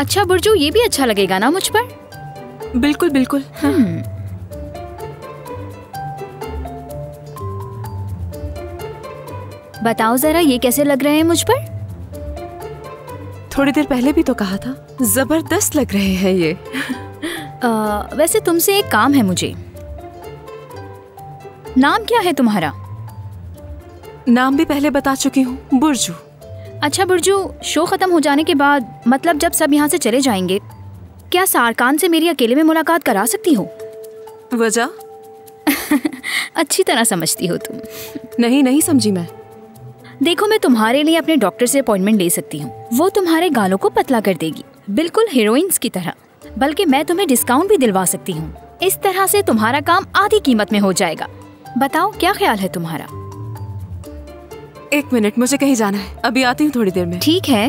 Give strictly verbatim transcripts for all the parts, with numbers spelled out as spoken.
अच्छा बुर्जू, ये भी अच्छा लगेगा ना मुझ पर? बिल्कुल बिल्कुल। हम्म। बताओ जरा, ये कैसे लग रहे हैं मुझ पर? थोड़ी देर पहले भी तो कहा था, जबरदस्त लग रहे हैं ये। आ, वैसे तुमसे एक काम है मुझे। नाम क्या है तुम्हारा? नाम भी पहले बता चुकी हूँ, बुर्जू। अच्छा बुर्जू, शो खत्म हो जाने के बाद, मतलब जब सब यहाँ से चले जाएंगे, क्या सारकान से मेरी अकेले में मुलाकात करा सकती हो? वजह? अच्छी तरह समझती हो तुम। नहीं नहीं समझी मैं। देखो, मैं तुम्हारे लिए अपने डॉक्टर से अपॉइंटमेंट ले सकती हूँ। वो तुम्हारे गालों को पतला कर देगी, बिल्कुल हीरोइंस की तरह। बल्कि मैं तुम्हें डिस्काउंट भी दिलवा सकती हूँ। इस तरह से तुम्हारा काम आधी कीमत में हो जाएगा। बताओ क्या ख्याल है तुम्हारा? एक मिनट, मुझे कहीं जाना है, अभी आती हूँ थोड़ी देर में। ठीक है।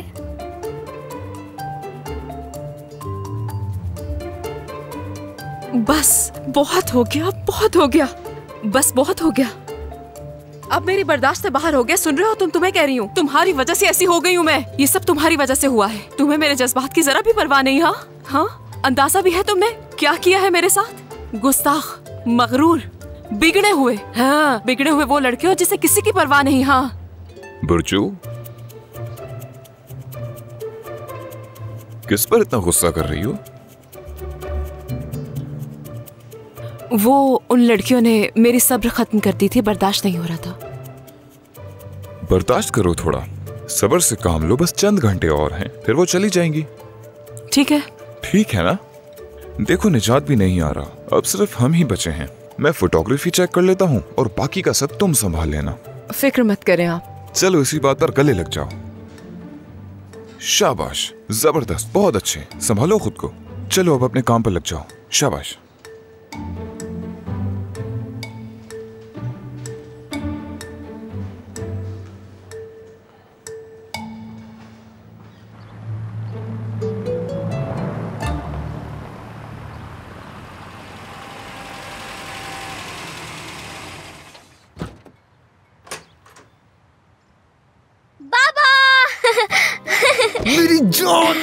बस बहुत हो गया, बहुत हो गया, बस बहुत हो गया। अब मेरी बर्दाश्त से बाहर हो गया। सुन रहे हो तुम? तुम्हें कह रही हूँ, तुम्हारी वजह से ऐसी हो गई हूँ मैं। ये सब तुम्हारी वजह से हुआ है। तुम्हें मेरे जज्बात की जरा भी परवाह नहीं। हाँ हाँ, अंदाजा भी है तुमने क्या किया है मेरे साथ? गुस्ताख, मगरूर, बिगड़े हुए। हाँ, बिगड़े हुए वो लड़के हो जिसे किसी की परवाह नहीं। हाँ बुर्जू, किस पर इतना गुस्सा कर रही हो? वो उन लड़कियों ने मेरी सब्र खत्म कर दी थी, बर्दाश्त नहीं हो रहा था। बर्दाश्त करो थोड़ा, सब्र से काम लो। बस चंद घंटे और हैं, फिर वो चली जाएंगी। ठीक है। ठीक है ना? देखो, निजात भी नहीं आ रहा, अब सिर्फ हम ही बचे हैं। मैं फोटोग्राफी चेक कर लेता हूँ और बाकी का सब तुम संभाल लेना। फिक्र मत करें आप। चलो इसी बात पर गले लग जाओ। शाबाश, जबरदस्त, बहुत अच्छे। संभालो खुद को। चलो अब अपने काम पर लग जाओ। शाबाश। मेरी जान।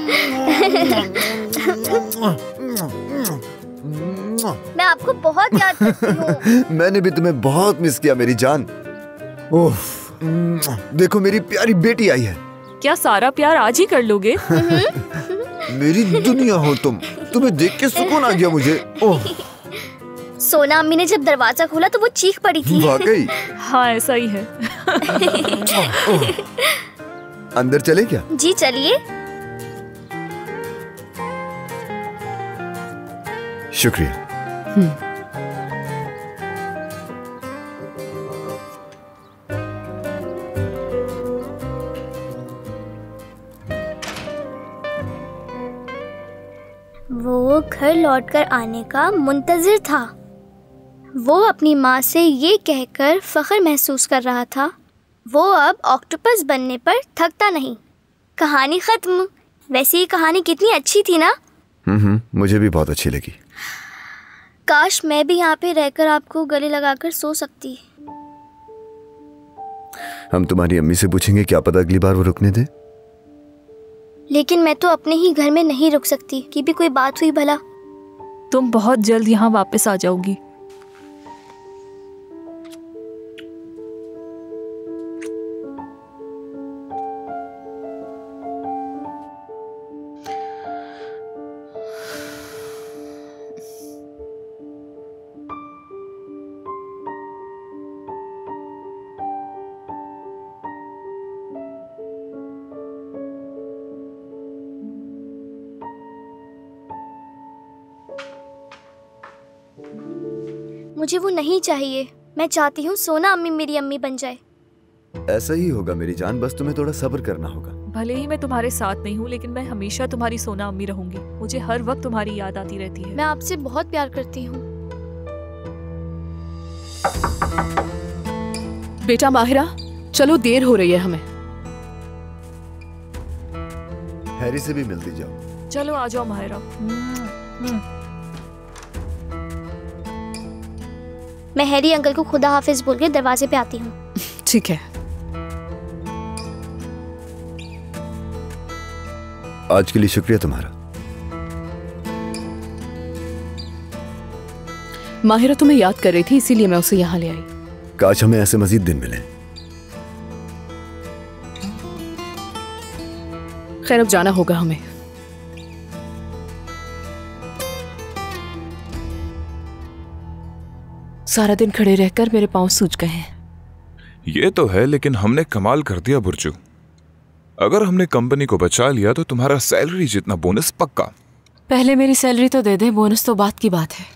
मैं आपको बहुत याद करती हूँ। मैंने भी तुम्हें बहुत मिस किया मेरी जान। ओह, देखो मेरी प्यारी बेटी आई है। क्या सारा प्यार आज ही कर लोगे? मेरी दुनिया हो तुम। तुम्हें देख के सुकून आ गया मुझे। ओह, सोना अम्मी ने जब दरवाजा खोला तो वो चीख पड़ी थी। वाकई? हाँ ऐसा ही है। अंदर चले क्या? जी चलिए। शुक्रिया। वो घर लौटकर आने का मुंतजिर था। वो अपनी माँ से ये कहकर फख्र महसूस कर रहा था, वो अब ऑक्टोपस बनने पर थकता नहीं। कहानी खत्म। वैसे ये कहानी कितनी अच्छी थी ना? हम्म, मुझे भी बहुत अच्छी लगी। काश मैं भी यहाँ पे रहकर आपको गले लगाकर सो सकती। हम तुम्हारी अम्मी से पूछेंगे, क्या पता अगली बार वो रुकने दे। लेकिन मैं तो अपने ही घर में नहीं रुक सकती। कि भी कोई बात हुई भला? तुम बहुत जल्द यहाँ वापस आ जाओगी। मुझे वो नहीं चाहिए। मैं चाहती हूँ सोना अम्मी मेरी अम्मी बन जाए। ऐसा ही होगा मेरी जान, बस तुम्हें थोड़ा सब्र करना होगा। भले ही मैं तुम्हारे साथ नहीं हूँ, लेकिन मैं हमेशा तुम्हारी सोना अम्मी रहूंगी। मुझे हर वक्त तुम्हारी याद आती रहती है। मैं आपसे बहुत प्यार करती हूँ। बेटा माहिरा, चलो देर हो रही है हमें। हैरी से भी मिलती जाओ। चलो आ जाओ माहिरा। मैं हैरी अंकल को खुदा हाफिज बोल के दरवाजे पे आती हूँ। ठीक है। आज के लिए शुक्रिया तुम्हारा। माहिरा तुम्हें याद कर रही थी, इसीलिए मैं उसे यहाँ ले आई। काश हमें ऐसे मजीद दिन मिले। खैर अब जाना होगा हमें। सारा दिन खड़े रहकर मेरे पांव सूज गए हैं। ये तो है, लेकिन हमने कमाल कर दिया बुर्जू। अगर हमने कंपनी को बचा लिया तो तुम्हारा सैलरी जितना बोनस पक्का। पहले मेरी सैलरी तो दे दे, बोनस तो बात की बात है।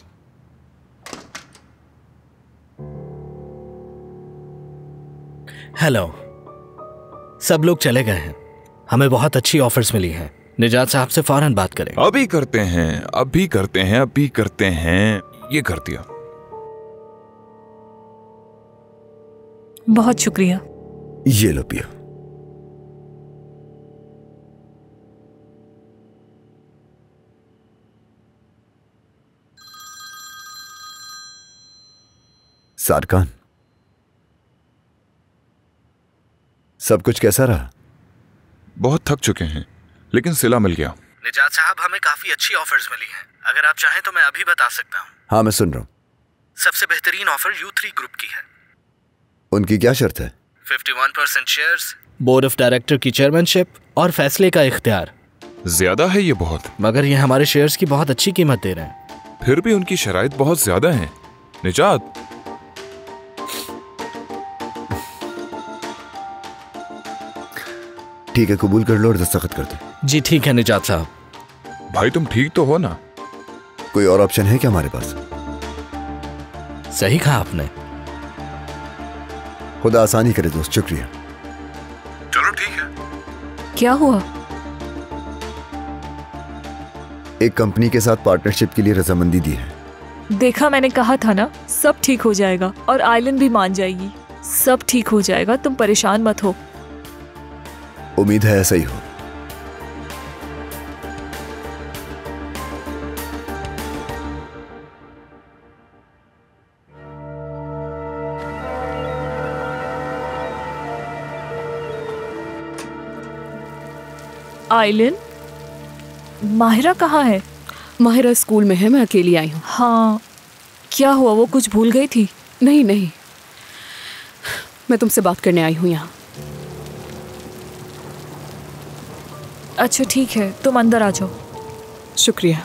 हेलो, सब लोग चले गए हैं। हमें बहुत अच्छी ऑफर्स मिली हैं। निजात साहब से फौरन बात करें। अभी करते हैं, अभी करते हैं, अभी करते हैं। ये कर दिया। बहुत शुक्रिया। ये लो पियो। सारकान, सब कुछ कैसा रहा? बहुत थक चुके हैं, लेकिन सिला मिल गया। निजात साहब, हमें काफी अच्छी ऑफर्स मिली हैं। अगर आप चाहें तो मैं अभी बता सकता हूँ। हाँ, मैं सुन रहा हूँ। सबसे बेहतरीन ऑफर यू थ्री ग्रुप की है। उनकी क्या शर्त है? इक्यावन percent shares, board of director की चेयरमैनशिप और फैसले का इख्तियार। ज्यादा है ये बहुत। मगर ये हमारे शेयर्स की बहुत अच्छी कीमत दे रहे हैं। फिर भी उनकी शराइत बहुत ज्यादा है। निजात, ठीक है, कबूल कर लो और दस्तखत कर दो। जी ठीक है निजात साहब। भाई तुम ठीक तो हो ना? कोई और ऑप्शन है क्या हमारे पास? सही कहा आपने। खुदा आसानी करे दोस्त, शुक्रिया। चलो ठीक है। क्या हुआ? एक कंपनी के साथ पार्टनरशिप के लिए रजामंदी दी है। देखा, मैंने कहा था ना, सब ठीक हो जाएगा और आइलैंड भी मान जाएगी। सब ठीक हो जाएगा, तुम परेशान मत हो। उम्मीद है ऐसा ही हो। आइलैंड, माहिरा कहाँ है? माहिरा स्कूल में है, मैं अकेली आई हूँ। हाँ, क्या हुआ? वो कुछ भूल गई थी? नहीं नहीं, मैं तुमसे बात करने आई हूँ यहाँ। अच्छा ठीक है, तुम अंदर आ जाओ। शुक्रिया।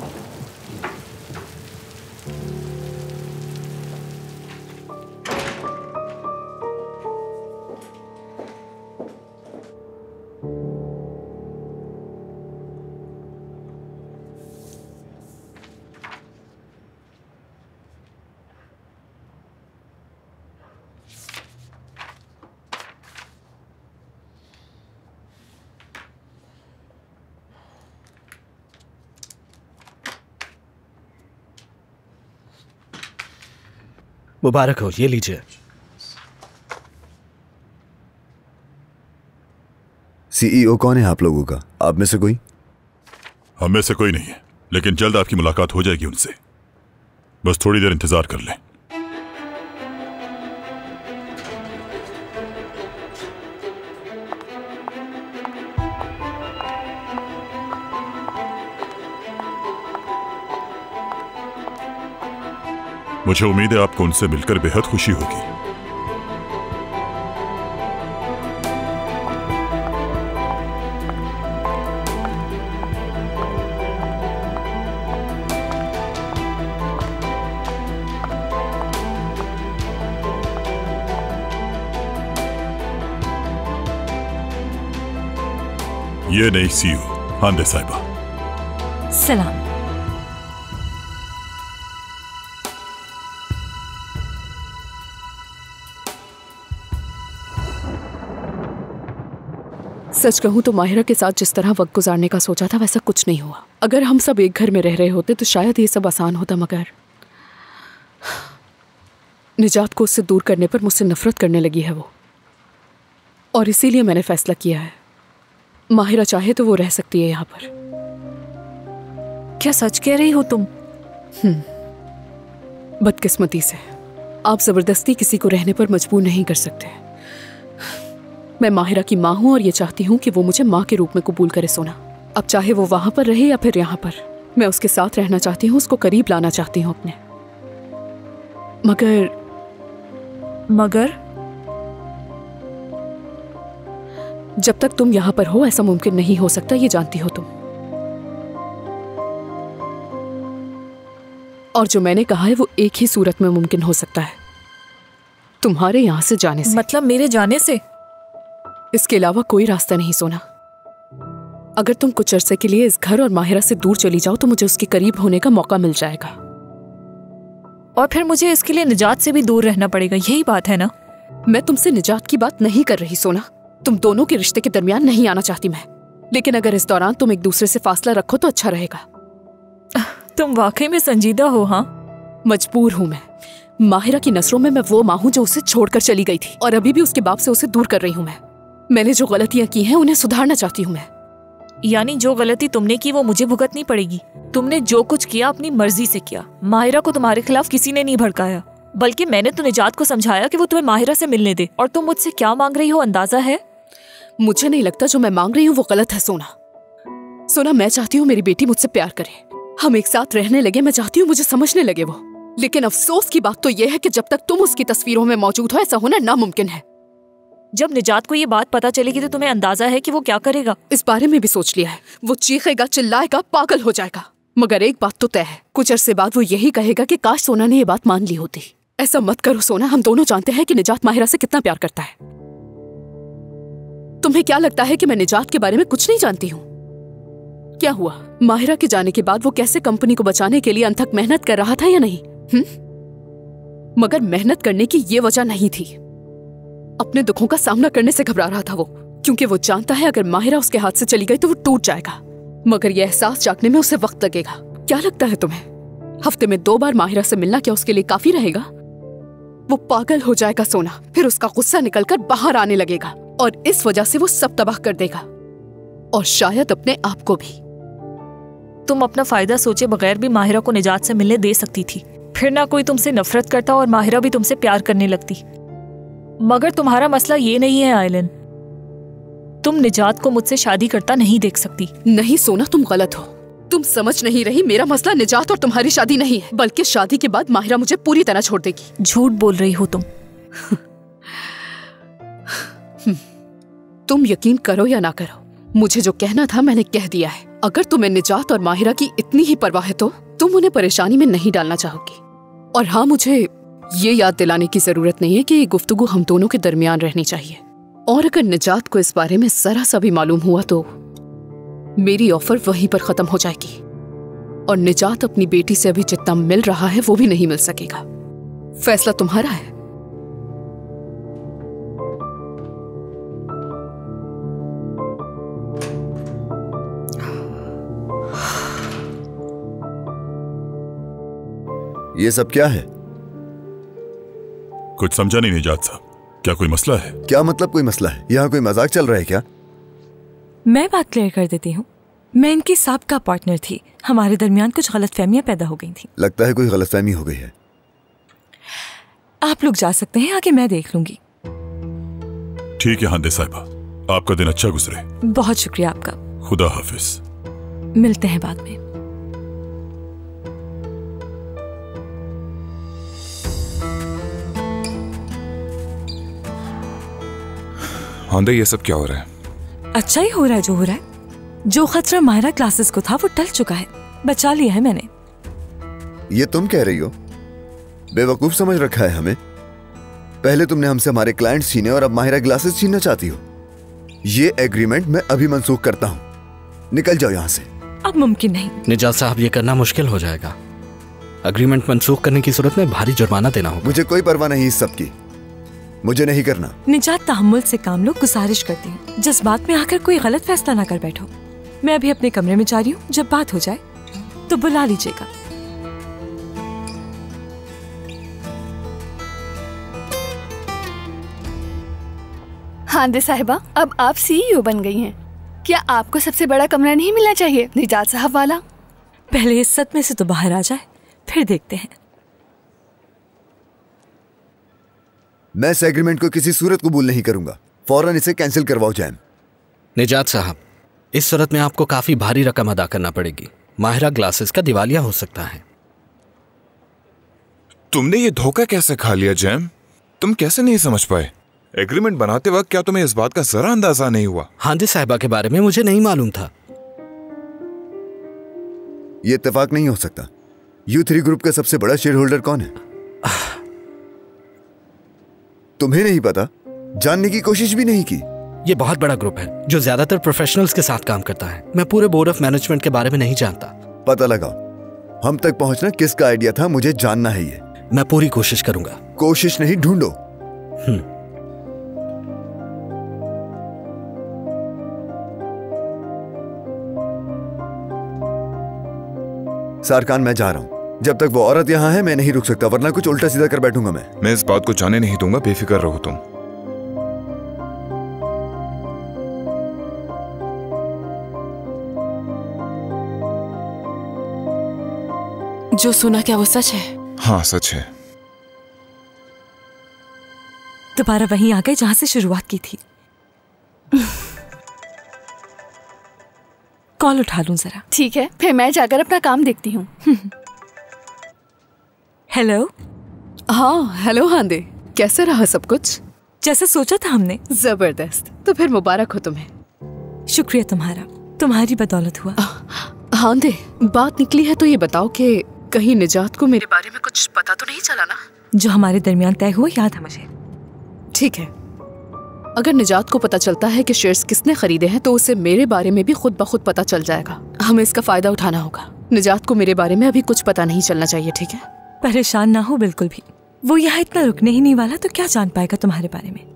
मुबारक हो, ये लीजिए। सीईओ कौन है आप लोगों का? आप में से कोई? हम में से कोई नहीं है, लेकिन जल्द आपकी मुलाकात हो जाएगी उनसे। बस थोड़ी देर इंतजार कर लें। मुझे उम्मीद है आपको उनसे मिलकर बेहद खुशी होगी। ये नई सीईओ हांदे साहिबा। सलाम। सच कहूं तो माहिरा के साथ जिस तरह वक्त गुजारने का सोचा था वैसा कुछ नहीं हुआ। अगर हम सब एक घर में रह रहे होते तो शायद ये सब आसान होता, मगर निजात को उससे दूर करने पर मुझसे नफरत करने लगी है वो, और इसीलिए मैंने फैसला किया है माहिरा चाहे तो वो रह सकती है यहाँ पर। क्या सच कह रही हो तुम? हम्म, बदकिस्मती से आप जबरदस्ती किसी को रहने पर मजबूर नहीं कर सकते। मैं माहिरा की माँ हूं और ये चाहती हूँ कि वो मुझे माँ के रूप में कबूल करे। सोना, अब चाहे वो वहां पर रहे या फिर यहाँ पर, मैं उसके साथ रहना चाहती हूँ, उसको करीब लाना चाहती हूँ अपने। मगर मगर जब तक तुम यहाँ पर हो ऐसा मुमकिन नहीं हो सकता, ये जानती हो तुम। और जो मैंने कहा है वो एक ही सूरत में मुमकिन हो सकता है, तुम्हारे यहाँ से जाने से। मतलब मेरे जाने से? इसके अलावा कोई रास्ता नहीं सोना। अगर तुम कुछ अरसे के लिए इस घर और माहिरा से दूर चली जाओ तो मुझे उसके करीब होने का मौका मिल जाएगा। और फिर मुझे इसके लिए निजात से भी दूर रहना पड़ेगा, यही बात है ना? मैं तुमसे निजात की बात नहीं कर रही सोना, तुम दोनों के रिश्ते के दरमियान नहीं आना चाहती मैं, लेकिन अगर इस दौरान तुम एक दूसरे से फासला रखो तो अच्छा रहेगा। तुम वाकई में संजीदा हो? हाँ, मजबूर हूं मैं। माहिरा की नजरों में मैं वो माँ हूं जो उसे छोड़कर चली गई थी और अभी भी उसके बाप से उसे दूर कर रही हूं मैं। मैंने जो गलतियां की हैं उन्हें सुधारना चाहती हूं मैं। यानी जो गलती तुमने की वो मुझे भुगतनी पड़ेगी? तुमने जो कुछ किया अपनी मर्जी से किया। माहिरा को तुम्हारे खिलाफ किसी ने नहीं भड़काया, बल्कि मैंने तो निजात को समझाया कि वो तुम्हें माहिरा से मिलने दे। और तुम मुझसे क्या मांग रही हो अंदाजा है? मुझे नहीं लगता जो मैं मांग रही हूँ वो गलत है सोना। सोना, मैं चाहती हूँ मेरी बेटी मुझसे प्यार करे, हम एक साथ रहने लगे, मैं चाहती हूँ मुझे समझने लगे वो। लेकिन अफसोस की बात तो यह है कि जब तक तुम उसकी तस्वीरों में मौजूद हो ऐसा होना नामुमकिन है। जब निजात को ये बात पता चलेगी तो तुम्हें अंदाजा है कि वो क्या करेगा? इस बारे में भी सोच लिया है। वो चीखेगा, चिल्लाएगा, पागल हो जाएगा। मगर एक बात तो तय है, कुछ अरसे बाद वो यही कहेगा कि काश सोना ने ये बात मान ली होती। ऐसा मत करो सोना, हम दोनों जानते हैं कि निजात माहिरा से कितना प्यार करता है। तुम्हें क्या लगता है कि मैं निजात के बारे में कुछ नहीं जानती हूँ? क्या हुआ, माहिरा के जाने के बाद वो कैसे कंपनी को बचाने के लिए अनथक मेहनत कर रहा था या नहीं? हुँ? मगर मेहनत करने की ये वजह नहीं थी, अपने दुखों का सामना करने से घबरा रहा था वो, क्योंकि वो जानता है अगर माहिरा उसके हाथ से चली गई तो वो टूट जाएगा। मगर यह एहसास जागने में उसे वक्त लगेगा। क्या लगता है तुम्हें, हफ्ते में दो बार माहिरा से मिलना क्या उसके लिए काफी रहेगा? वो पागल हो जाएगा सोना, फिर उसका गुस्सा निकलकर बाहर आने लगेगा और इस वजह से वो सब तबाह कर देगा, और शायद अपने आप को भी। तुम अपना फायदा सोचे बगैर भी माहिरा को निजात से मिलने दे सकती थी, फिर ना कोई तुमसे नफरत करता और माहिरा भी तुमसे प्यार करने लगती। मगर तुम्हारा मसला ये नहीं है आयलन, तुम निजात को मुझसे शादी करता नहीं देख सकती। नहीं सोना, तुम गलत हो, तुम समझ नहीं रही। मेरा मसला निजात और तुम्हारी शादी नहीं है, बल्कि शादी के बाद माहिरा मुझे पूरी तरह छोड़ देगी। झूठ बोल रही हो तुम। तुम यकीन करो या ना करो, मुझे जो कहना था मैंने कह दिया है। अगर तुम्हें निजात और माहिरा की इतनी ही परवाह है तो तुम उन्हें परेशानी में नहीं डालना चाहोगी। और हाँ, मुझे ये याद दिलाने की जरूरत नहीं है कि ये गुफ्तगू हम दोनों के दरमियान रहनी चाहिए। और अगर निजात को इस बारे में जरा सा भी मालूम हुआ तो मेरी ऑफर वहीं पर खत्म हो जाएगी और निजात अपनी बेटी से अभी जितना मिल रहा है वो भी नहीं मिल सकेगा। फैसला तुम्हारा है। ये सब क्या है? कुछ समझा नहीं निजात साहब, क्या कोई मसला है? क्या मतलब कोई मसला है? यहाँ कोई मजाक चल रहा है क्या? मैं बात क्लियर कर देती हूँ। मैं इनकी साबका पार्टनर थी, हमारे दरमियान कुछ गलतफहमियां पैदा हो गई थी। लगता है कोई गलतफहमी हो गई है। आप लोग जा सकते हैं, आगे मैं देख लूंगी। ठीक है हांदे साहिबा, आपका दिन अच्छा गुजरे। बहुत शुक्रिया आपका। खुदा हाफिज। मिलते हैं बाद में। हांदे, ये सब क्या हो रहा है? अच्छा ही हो रहा है जो हो रहा है। जो खतरा माहिरा क्लासेस को था वो टल चुका है, बचा लिया है मैंने। ये तुम कह रही हो? बेवकूफ समझ रखा है हमें। पहले तुमने हमसे हमारे क्लाइंट्स छीने और अब माहिरा ग्लासेस छीनना चाहती हो। ये एग्रीमेंट मैं अभी मंसूख करता हूँ, निकल जाओ यहाँ से। अब मुमकिन नहीं। निजात साहब, ये करना मुश्किल हो जाएगा। अग्रीमेंट मंसूख करने की सूरत में भारी जुर्माना देना होगा। मुझे कोई परवाह नहीं इस सब की, मुझे नहीं करना। निजात, तहम्मुल से काम लो, गुजारिश करती हूँ जज्बात में आकर कोई गलत फैसला ना कर बैठो। मैं अभी अपने कमरे में जा रही हूँ, जब बात हो जाए तो बुला लीजिएगा। हांदे साहिबा, अब आप सीईओ बन गई हैं। क्या आपको सबसे बड़ा कमरा नहीं मिलना चाहिए, निजात साहब वाला? पहले इस सदमे से तो बाहर आ जाए, फिर देखते हैं। मैं इस एग्रीमेंट को किसी सूरत कबूल नहीं करूंगा। फौरन इसे कैंसिल करवाओ जैम। निजात साहब, इस सूरत में आपको काफी भारी रकम अदा करना पड़ेगी। माहिरा ग्लासेस का दिवालिया हो सकता है। तुमने ये धोखा कैसे खा लिया जैम? तुम कैसे नहीं समझ पाए? एग्रीमेंट बनाते वक्त क्या तुम्हें इस बात का जरा अंदाजा नहीं हुआ? हांदे साहिबा के बारे में मुझे नहीं मालूम था। ये इत्तेफाक नहीं हो सकता। यू थ्री ग्रुप का सबसे बड़ा शेयर होल्डर कौन है? तुम्हें नहीं पता? जानने की कोशिश भी नहीं की? ये बहुत बड़ा ग्रुप है जो ज्यादातर प्रोफेशनल्स के साथ काम करता है। मैं पूरे बोर्ड ऑफ मैनेजमेंट के बारे में नहीं जानता। पता लगाओ। हम तक पहुंचना किसका आइडिया था, मुझे जानना है ये। मैं पूरी कोशिश करूंगा। कोशिश नहीं, ढूंढो। हम्म। सारकान, मैं जा रहा हूं। जब तक वो औरत यहाँ है मैं नहीं रुक सकता, वरना कुछ उल्टा सीधा कर बैठूंगा मैं। मैं इस बात को जाने नहीं दूंगा, बेफिक्र रहो तुम। जो सुना क्या वो सच है? हाँ सच है। दोबारा वहीं आ गए जहां से शुरुआत की थी। कॉल उठा लूं जरा? ठीक है, फिर मैं जाकर अपना काम देखती हूँ। हेलो। हाँ हेलो हांदे, कैसे रहा सब कुछ? जैसा सोचा था हमने। जबरदस्त। तो फिर मुबारक हो तुम्हें। शुक्रिया तुम्हारा, तुम्हारी बदौलत हुआ। हांदे, बात निकली है तो ये बताओ कि कहीं निजात को मेरे बारे में कुछ पता तो नहीं चला ना? जो हमारे दरमियान तय हुआ याद है मुझे। ठीक है, अगर निजात को पता चलता है कि शेयर्स किसने खरीदे हैं तो उसे मेरे बारे में भी खुद ब खुद पता चल जाएगा। हमें इसका फायदा उठाना होगा। निजात को मेरे बारे में अभी कुछ पता नहीं चलना चाहिए, ठीक है? परेशान ना हो बिल्कुल भी। वो यहाँ इतना रुकने ही नहीं वाला तो क्या जान पाएगा तुम्हारे बारे में।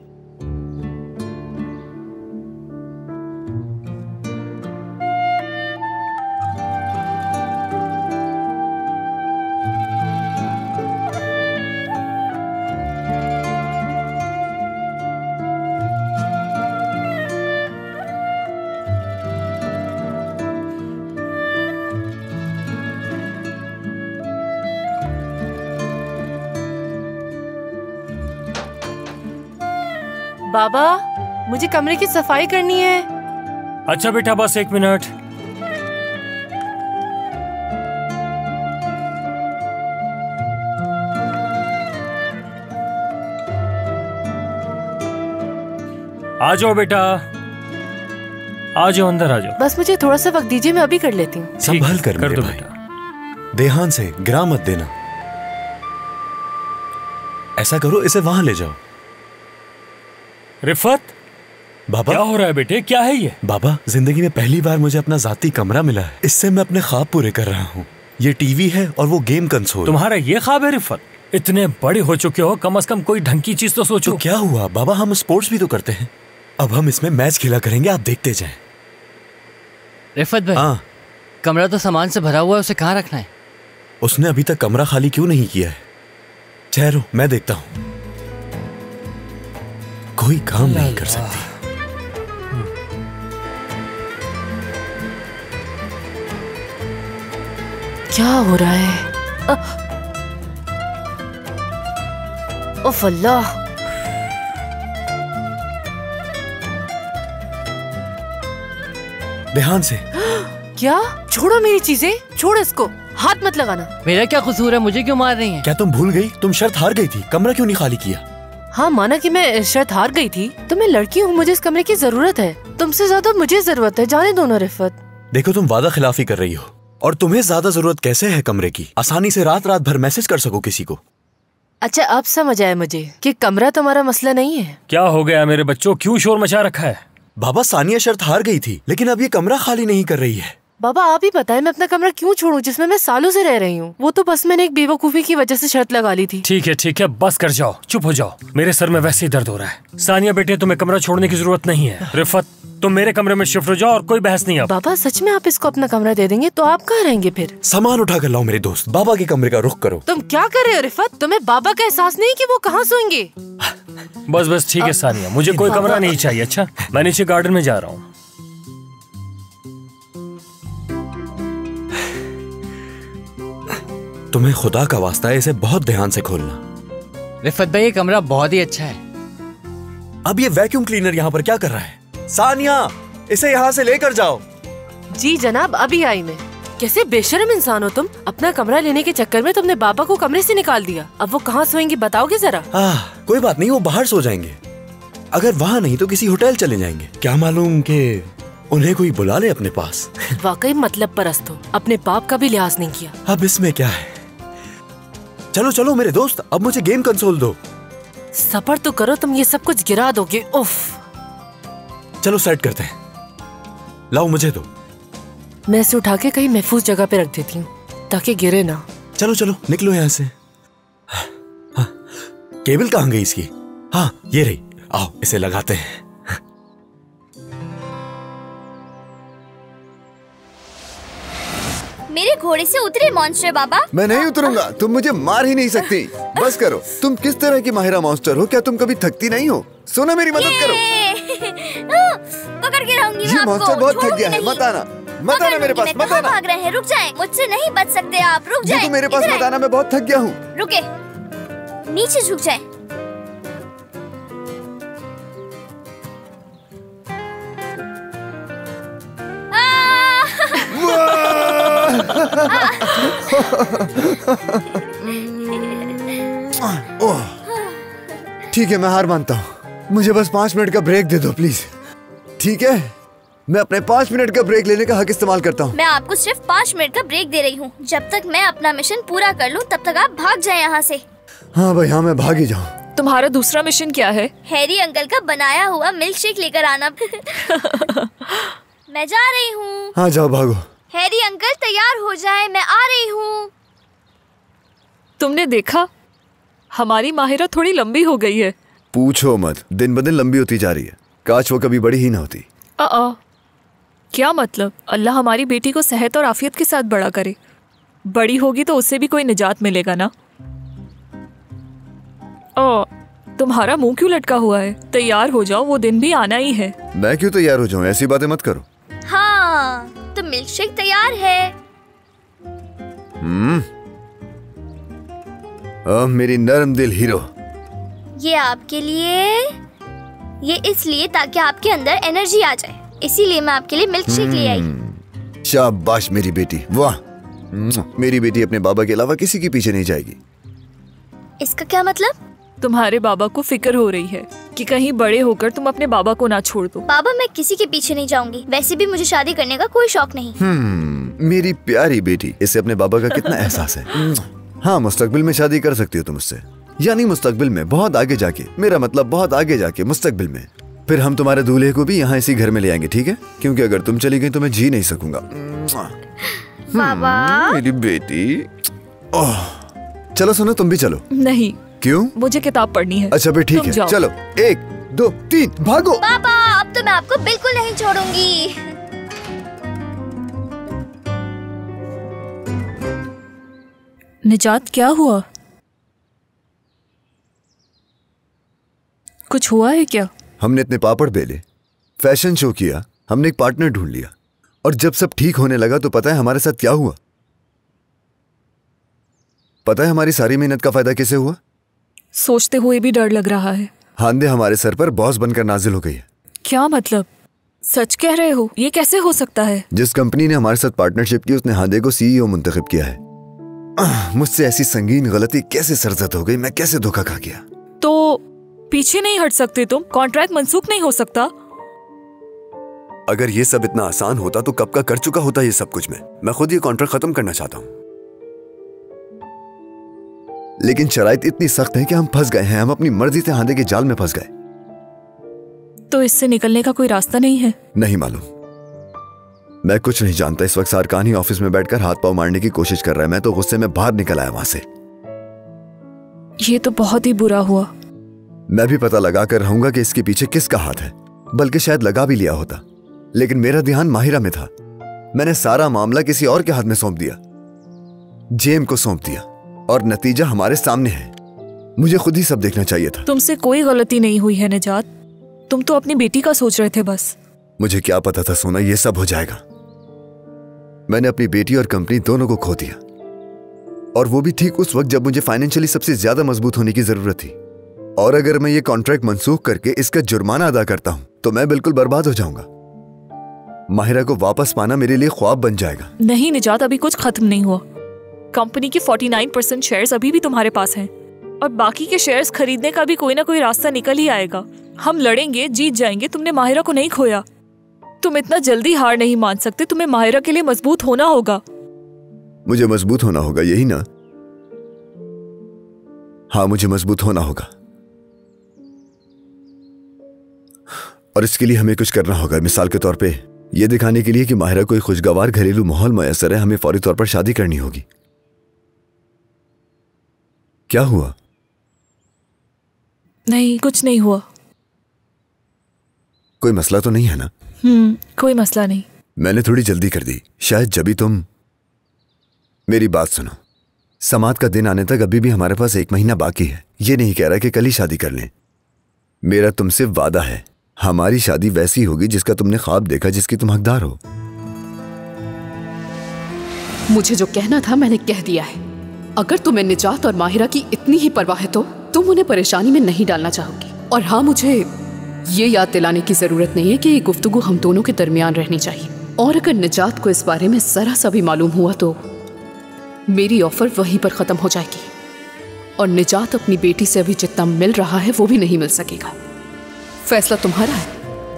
बाबा, मुझे कमरे की सफाई करनी है। अच्छा बेटा, बस एक मिनट। आ जाओ बेटा, आ जाओ, अंदर आ जाओ। बस मुझे थोड़ा सा वक्त दीजिए, मैं अभी कर लेती हूँ। संभल कर, कर मेरे दो भाई। बेटा। ध्यान से, गिरा मत देना। ऐसा करो, इसे वहां ले जाओ। रिफत, बाबा क्या हो रहा है बेटे? क्या है ये? बाबा, जिंदगी में पहली बार मुझे अपना जाती कमरा मिला है। इससे मैं अपने ख्वाब पूरे कर रहा हूँ। ये टीवी है और वो गेम कंसोल। तुम्हारा ये ख्वाब है रिफत? इतने बड़े हो चुके हो, कम से कम कोई ढंग की चीज तो सोचो। तो क्या हुआ बाबा, हम स्पोर्ट्स भी तो करते हैं। अब हम इसमें मैच खेला करेंगे, आप देखते जाएं। रिफत भाई, हाँ, कमरा तो सामान से भरा हुआ है, उसे कहाँ रखना है? उसने अभी तक कमरा खाली क्यों नहीं किया है? ठहरो, मैं देखता हूँ। कोई काम नहीं कर सकती। क्या हो रहा है? उफ अल्लाह। ध्यान से। क्या? छोड़ो मेरी चीजें, छोड़ो इसको, हाथ मत लगाना। मेरा क्या कसूर है? मुझे क्यों मार रही हैं? क्या तुम भूल गई? तुम शर्त हार गई थी, कमरा क्यों नहीं खाली किया? हाँ माना कि मैं शर्त हार गई थी, तो मैं लड़की हूँ, मुझे इस कमरे की जरूरत है। तुमसे ज्यादा मुझे जरूरत है, जाने दो ना रिफत। देखो, तुम वादा खिलाफी कर रही हो। और तुम्हें ज्यादा जरूरत कैसे है कमरे की? आसानी से रात रात भर मैसेज कर सको किसी को। अच्छा, अब समझ आया मुझे कि कमरा तुम्हारा मसला नहीं है। क्या हो गया मेरे बच्चों, क्यों शोर मचा रखा है? बाबा, सानिया शर्त हार गई थी, लेकिन अब ये कमरा खाली नहीं कर रही है। बाबा आप ही बताएं, मैं अपना कमरा क्यों छोड़ूं जिसमें मैं सालों से रह रही हूँ? वो तो बस मैंने एक बेवकूफी की वजह से शर्त लगा ली थी। ठीक है ठीक है, बस कर जाओ, चुप हो जाओ। मेरे सर में वैसे ही दर्द हो रहा है। सानिया बेटे, तुम्हें कमरा छोड़ने की जरूरत नहीं है। रिफत, तुम मेरे कमरे में शिफ्ट हो जाओ और कोई बहस नहीं। अब बाबा सच में आप इसको अपना कमरा दे देंगे तो आप कहाँ रहेंगे फिर? सामान उठा कर लाओ मेरे दोस्त, बाबा के कमरे का रुख करो। तुम क्या कर रहे हो रिफत? तुम्हें बाबा का एहसास नहीं कि वो कहाँ सोएंगे? बस बस ठीक है सानिया, मुझे कोई कमरा नहीं चाहिए। अच्छा, मैं नीचे गार्डन में जा रहा हूँ। तुम्हें खुदा का वास्ता है, इसे बहुत ध्यान से खोलना। रिफत भाई, ये कमरा बहुत ही अच्छा है। अब ये वैक्यूम क्लीनर यहाँ पर क्या कर रहा है? सानिया, इसे यहाँ से लेकर जाओ। जी जनाब, अभी आई मैं। कैसे बेशर्म इंसान हो तुम। अपना कमरा लेने के चक्कर में तुमने बाबा को कमरे से निकाल दिया। अब वो कहाँ सोएंगी बताओगे जरा? आह, कोई बात नहीं, वो बाहर सो जाएंगे। अगर वहाँ नहीं तो किसी होटल चले जाएंगे। क्या मालूम कि उन्हें कोई बुला ले अपने पास। वाकई मतलब परस्त हो, अपने बाप का भी लिहाज नहीं किया। अब इसमें क्या है। चलो चलो मेरे दोस्त, अब मुझे गेम कंसोल दो। सबर तो करो, तुम ये सब कुछ गिरा दोगे। उफ। चलो सेट करते हैं, लाओ मुझे दो। मैं इसे उठा के कहीं महफूज जगह पे रख देती हूँ ताकि गिरे ना। चलो चलो निकलो यहाँ से। हाँ, केबल कहाँ गई इसकी? हाँ ये रही, आओ इसे लगाते हैं। मेरे घोड़े से उतरे मॉन्स्टर बाबा। मैं नहीं उतरूंगा, तुम मुझे मार ही नहीं सकती। बस करो। तुम किस तरह की माहिरा मॉन्स्टर हो? क्या तुम कभी थकती नहीं हो? सुनो मेरी मदद करो। पकड़ के रहूंगी ये मॉन्स्टर बहुत थक गया है, मत आना, मत आना मेरे पास, मत आना। भाग रहे हैं, रुक जाएं, मुझसे नहीं बच सकते आप, रुक जाएं। तो मेरे पास मत आना, मैं बहुत थक गया हूँ। रुके, नीचे झुक जाएं। ठीक है, मैं हार मानता हूँ। मुझे बस पाँच मिनट का ब्रेक दे दो प्लीज। ठीक है, मैं अपने पाँच मिनट का ब्रेक लेने का हक इस्तेमाल करता हूँ। मैं आपको सिर्फ पाँच मिनट का ब्रेक दे रही हूँ। जब तक मैं अपना मिशन पूरा कर लूँ तब तक आप भाग जाएं यहाँ से। हाँ भाई हाँ, मैं भाग ही जाऊँ। तुम्हारा दूसरा मिशन क्या है? हैरी अंकल का बनाया हुआ मिल्क शेक लेकर आना। मैं जा रही हूँ। हाँ जाओ, भागो। हैरी अंकल तैयार हो जाए, मैं आ रही हूँ। तुमने देखा, हमारी माहिरा थोड़ी लंबी हो गई है। पूछो मत, दिन ब दिन लंबी होती जा रही है। काश वो कभी बड़ी ही ना होती। आ, आ, क्या मतलब? अल्लाह हमारी बेटी को सेहत और आफियत के साथ बड़ा करे। बड़ी होगी तो उससे भी कोई निजात मिलेगा ना। ओ, तुम्हारा मुंह क्यों लटका हुआ है? तैयार हो जाओ, वो दिन भी आना ही है। मैं क्यों तैयार हो जाऊं? ऐसी बातें मत करो। हाँ, तो मिल्क शेक तैयार है। हम्म, ओ मेरी नरम दिल हीरो। ये आपके लिए, ये इसलिए ताकि आपके अंदर एनर्जी आ जाए, इसीलिए मैं आपके लिए मिल्क शेक ले आई। शाबाश मेरी बेटी, वाह। मेरी बेटी अपने बाबा के अलावा किसी के पीछे नहीं जाएगी। इसका क्या मतलब? तुम्हारे बाबा को फिक्र हो रही है कि कहीं बड़े होकर तुम अपने बाबा को ना छोड़ दो। बाबा, मैं किसी के पीछे नहीं जाऊंगी। वैसे भी मुझे शादी करने का कोई शौक नहीं। हम्म, मेरी प्यारी बेटी, इसे अपने बाबा का कितना एहसास है। हाँ, मुस्तकबिल में शादी कर सकती हो तुम उससे, यानी मुस्तकबिल में, बहुत आगे जाके। मेरा मतलब बहुत आगे जाके, मुस्तकबिल में। फिर हम तुम्हारे दूल्हे को भी यहाँ इसी घर में ले आएंगे, ठीक है? क्योंकि अगर तुम चली गई तो मैं जी नहीं सकूंगा। बाबा, मेरी बेटी। ओह, चलो सुनो, तुम भी चलो। नहीं। क्यों? मुझे किताब पढ़नी है। अच्छा फिर ठीक है, चलो। एक दो तीन, भागो। पापा, अब तो मैं आपको बिल्कुल नहीं छोड़ूंगी। निजात, क्या हुआ? कुछ हुआ है क्या? हमने इतने पापड़ बेले, फैशन शो किया, हमने एक पार्टनर ढूंढ लिया, और जब सब ठीक होने लगा तो पता है हमारे साथ क्या हुआ? पता है हमारी सारी मेहनत का फायदा कैसे हुआ? सोचते हुए भी डर लग रहा है। हांदे हमारे सर पर बॉस बनकर नाजिल हो गई है। क्या मतलब? सच कह रहे हो? ये कैसे हो सकता है? जिस कंपनी ने हमारे साथ पार्टनरशिप की उसने हांदे को सीईओ मुंतखब किया है। मुझसे ऐसी संगीन गलती कैसे सरजद हो गई? मैं कैसे धोखा खा गया? तो पीछे नहीं हट सकते तुम? कॉन्ट्रैक्ट मंसूख नहीं हो सकता? अगर ये सब इतना आसान होता तो कब का कर चुका होता ये सब कुछ। मैं मैं खुद ये कॉन्ट्रैक्ट खत्म करना चाहता हूँ, लेकिन शराइत इतनी सख्त है कि हम फंस गए हैं। हम अपनी मर्जी से हांदे के जाल में फंस गए। तो इससे निकलने का कोई रास्ता नहीं है? नहीं मालूम, मैं कुछ नहीं जानता। इस वक्त सारकान ही ऑफिस में बैठकर हाथ पांव मारने की कोशिश कर रहा है। मैं तो गुस्से में बाहर निकल आया वहां से। ये तो बहुत ही बुरा हुआ। मैं भी पता लगा कर रहूंगा कि इसके पीछे किसका हाथ है, बल्कि शायद लगा भी लिया होता, लेकिन मेरा ध्यान माहिरा में था। मैंने सारा मामला किसी और के हाथ में सौंप दिया, जेम को सौंप दिया, और नतीजा हमारे सामने है। मुझे खुद ही सब देखना चाहिए था। तुमसे कोई गलती नहीं हुई है निजात, तुम तो अपनी बेटी का सोच रहे थे बस। मुझे क्या पता था सोना ये सब हो जाएगा। मैंने अपनी बेटी और कंपनी दोनों को खो दिया, और वो भी ठीक उस वक्त जब मुझे फाइनेंशियली सबसे ज्यादा मजबूत होने की जरूरत थी। और अगर मैं ये कॉन्ट्रैक्ट मंसूख करके इसका जुर्माना अदा करता हूं तो मैं बिल्कुल बर्बाद हो जाऊंगा। माहिरा को वापस पाना मेरे लिए ख्वाब बन जाएगा। नहीं निजात, अभी कुछ खत्म नहीं हुआ। कंपनी के उनचास परसेंट शेयर्स अभी भी तुम्हारे पास हैं और बाकी के शेयर्स खरीदने का भी कोई ना कोई रास्ता निकल ही आएगा। हम लड़ेंगे, जीत जाएंगे। तुमने माहिरा को नहीं खोया, तुम इतना जल्दी हार नहीं मान सकते। तुम्हें माहिरा के लिए मजबूत होना होगा। मुझे मजबूत होना होगा, यही ना? हाँ, मुझे मजबूत होना होगा और इसके लिए हमें कुछ करना होगा। मिसाल के तौर पे यह दिखाने के लिए कि माहिरा कोई खुशगवार घरेलू माहौल मैसर है, हमें फौरी तौर पर शादी करनी होगी। क्या हुआ? नहीं, कुछ नहीं हुआ। कोई मसला तो नहीं है ना? हम्म कोई मसला नहीं। मैंने थोड़ी जल्दी कर दी शायद। जब भी तुम मेरी बात सुनो, समात का दिन आने तक अभी भी हमारे पास एक महीना बाकी है। ये नहीं कह रहा कि कल ही शादी कर लें। मेरा तुमसे वादा है, हमारी शादी वैसी होगी जिसका तुमने ख्वाब देखा, जिसकी तुम हकदार हो। मुझे जो कहना था मैंने कह दिया है। अगर तुम्हें निजात और माहिरा की इतनी ही परवाह है तो तुम उन्हें परेशानी में नहीं डालना चाहोगी। और हाँ, मुझे ये याद दिलाने की जरूरत नहीं है कि ये गुफ्तगू हम दोनों के दरमियान रहनी चाहिए। और अगर निजात को इस बारे में जरा सा भी मालूम हुआ तो मेरी ऑफर वहीं पर खत्म हो जाएगी और निजात अपनी बेटी से अभी जितना मिल रहा है वो भी नहीं मिल सकेगा। फैसला तुम्हारा है।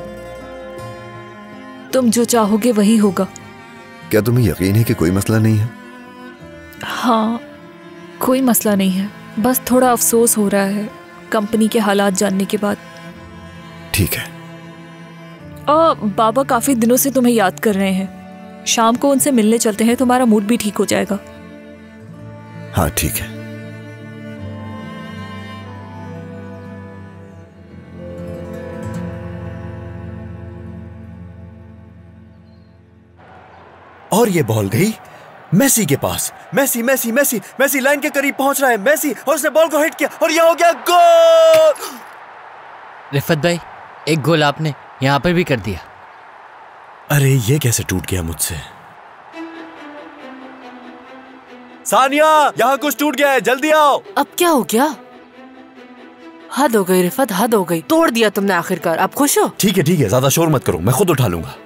तुम जो चाहोगे वही होगा। क्या तुम्हें यकीन है कि कोई मसला नहीं है? हाँ, कोई मसला नहीं है। बस थोड़ा अफसोस हो रहा है कंपनी के हालात जानने के बाद। ठीक है। आ, बाबा काफी दिनों से तुम्हें याद कर रहे हैं। शाम को उनसे मिलने चलते हैं, तुम्हारा मूड भी ठीक हो जाएगा। हाँ ठीक है। और ये बॉल गई मेसी के पास। Messi Messi Messi Messi line के करीब पहुंच रहा है। मेसी, और उसने बॉल को हिट किया और यह हो गया गोल। रिफत भाई, एक गोल आपने यहां पर भी कर दिया। अरे ये कैसे टूट गया मुझसे? सानिया, यहाँ कुछ टूट गया है, जल्दी आओ। अब क्या हो गया? हद हो गई रिफत, हद हो गई। तोड़ दिया तुमने आखिरकार। आप खुश हो? ठीक है ठीक है, ज्यादा शोर मत करो, मैं खुद उठा लूंगा।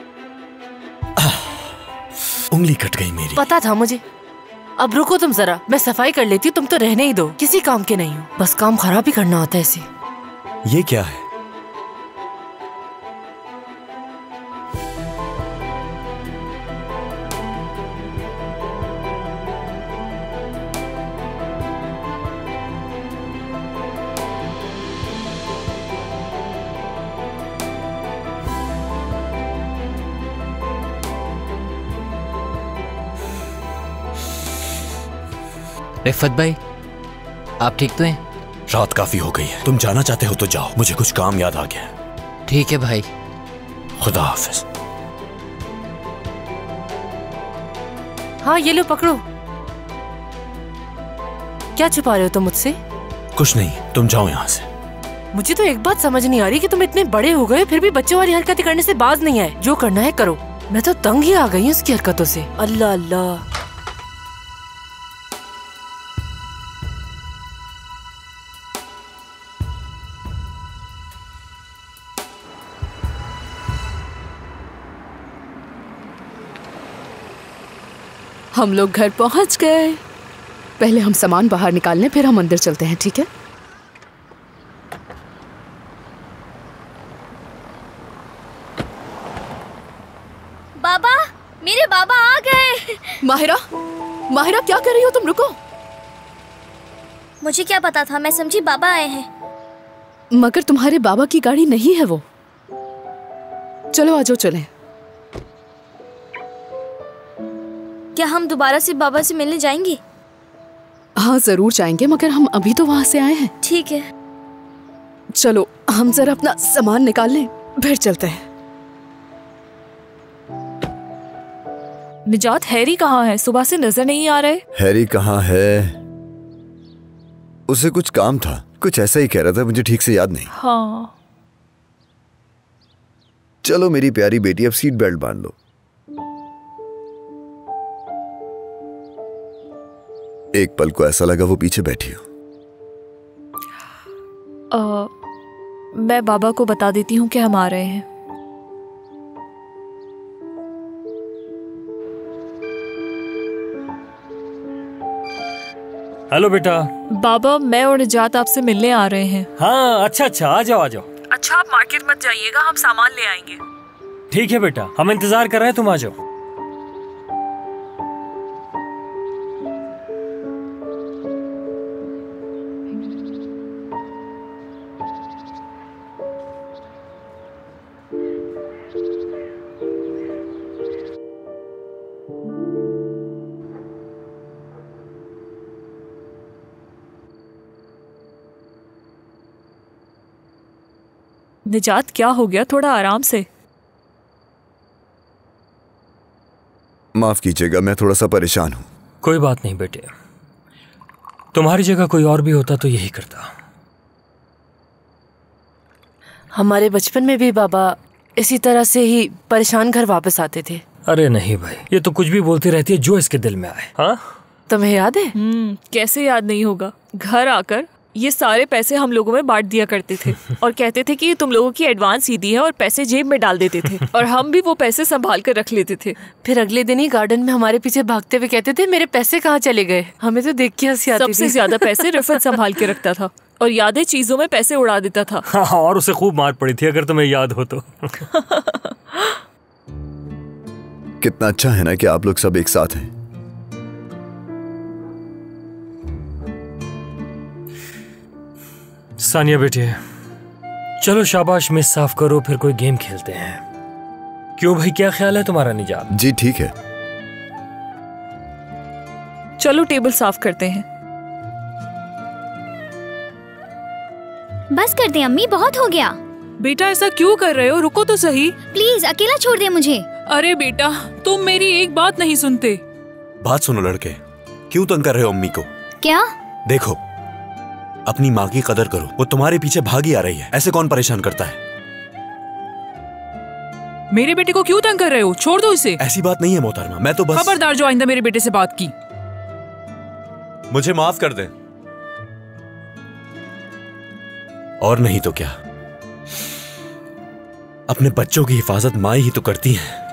उंगली कट गई मेरी। पता था मुझे। अब रुको तुम जरा, मैं सफाई कर लेती हूँ। तुम तो रहने ही दो, किसी काम के नहीं हो। बस काम खराब ही करना होता है इसे। ये क्या है? रिफत भाई, आप ठीक तो हैं? रात काफी हो गई है, तुम जाना चाहते हो तो जाओ, मुझे कुछ काम याद आ गया। ठीक है भाई, खुदा हाफिज। हाँ ये लो पकड़ो। क्या छुपा रहे हो तुम मुझसे? कुछ नहीं, तुम जाओ यहाँ से। मुझे तो एक बात समझ नहीं आ रही कि तुम इतने बड़े हो गए फिर भी बच्चों वाली हरकतें करने से बाज नहीं आए। जो करना है करो। मैं तो तंग ही आ गई हूँ उसकी हरकतों से। अल्लाह अल्लाह। हम लोग घर पहुंच गए। पहले हम सामान बाहर निकाल लें, फिर हम अंदर चलते हैं, ठीक है? बाबा, मेरे बाबा आ गए। माहिरा, माहिरा क्या कर रही हो तुम? रुको। मुझे क्या पता था, मैं समझी बाबा आए हैं। मगर तुम्हारे बाबा की गाड़ी नहीं है वो। चलो आ जाओ, चलें। क्या हम दोबारा से बाबा से मिलने जाएंगे? हाँ जरूर जाएंगे, मगर हम अभी तो वहां से आए हैं। ठीक है। चलो हम जरा अपना सामान निकाल लें, फिर चलते हैं। निजात, हैरी कहाँ है? सुबह से नजर नहीं आ रहे। हैरी कहाँ है? उसे कुछ काम था, कुछ ऐसा ही कह रहा था, मुझे ठीक से याद नहीं। हाँ। चलो मेरी प्यारी बेटी, अब सीट बेल्ट बांध लो। एक पल को ऐसा लगा वो पीछे बैठी हो। आ, मैं बाबा को बता देती हूँ कि हम आ रहे हैं। हेलो बेटा। बाबा, मैं और निजात आपसे मिलने आ रहे हैं। हाँ अच्छा अच्छा, आ जाओ आ जाओ। अच्छा, आप मार्केट मत जाइएगा, हम सामान ले आएंगे। ठीक है बेटा, हम इंतजार कर रहे हैं, तुम आ जाओ। निजात, क्या हो गया? थोड़ा आराम से। माफ कीजिएगा, मैं थोड़ा सा परेशान हूँ। कोई बात नहीं बेटे, तुम्हारी जगह कोई और भी होता तो यही करता। हमारे बचपन में भी बाबा इसी तरह से ही परेशान घर वापस आते थे। अरे नहीं भाई, ये तो कुछ भी बोलती रहती है जो इसके दिल में आए। हाँ, तुम्हें याद है? हम्म, कैसे याद नहीं होगा। घर आकर ये सारे पैसे हम लोगों में बांट दिया करते थे और कहते थे कि ये तुम लोगों की एडवांस ईदी है, और पैसे जेब में डाल देते थे और हम भी वो पैसे संभाल कर रख लेते थे। फिर अगले दिन ही गार्डन में हमारे पीछे भागते हुए कहते थे मेरे पैसे कहाँ चले गए। हमें तो देख के हंसी आती थी। सबसे ज्यादा पैसे रिफत संभाल के रखता था और यादें चीजों में पैसे उड़ा देता था। हाँ, और उसे खूब मार पड़ी थी, अगर तुम्हें याद हो तो। कितना अच्छा है ना कि आप लोग सब एक साथ हैं। सानिया बेटे, चलो शाबाश, मेज साफ करो, फिर कोई गेम खेलते हैं। क्यों भाई, क्या ख्याल है तुम्हारा निजात? जी ठीक है। चलो टेबल साफ करते हैं। बस कर दे अम्मी, बहुत हो गया। बेटा ऐसा क्यों कर रहे हो? रुको तो सही। प्लीज अकेला छोड़ दे मुझे। अरे बेटा, तुम मेरी एक बात नहीं सुनते। बात सुनो लड़के, क्यों तंग कर रहे हो अम्मी को? क्या? देखो, अपनी माँ की कदर करो, वो तुम्हारे पीछे भागी आ रही है। ऐसे कौन परेशान करता है? मेरे बेटे को क्यों तंग कर रहे हो? छोड़ दो इसे। ऐसी बात नहीं है मोहतरमा, मैं तो बस। खबरदार जो आइंदा मेरे बेटे से बात की। मुझे माफ कर दें। और नहीं तो क्या, अपने बच्चों की हिफाजत माँ ही तो करती है।